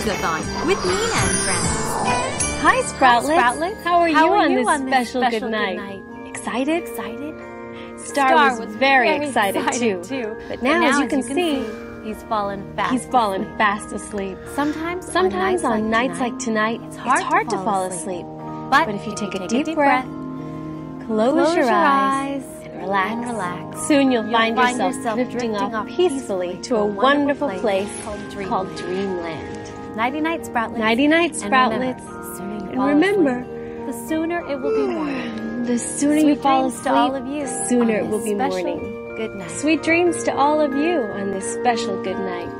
Readathon with Nina and friends. Hi, Sproutlets. How are you on this special good good night? Excited? Star was very excited too. But now, as you can see, he's fallen fast asleep. Sometimes on nights like tonight, it's hard to fall asleep. But if you take a deep breath, close your eyes, and relax, soon you'll find yourself drifting off peacefully to a wonderful place called Dreamland. Nighty-night, Sproutlets. Nighty-night, Sproutlets. And remember, the sooner it will be morning. The sooner you fall asleep, to all of you the sooner it will be morning. Good night. Sweet dreams to all of you on this special good night.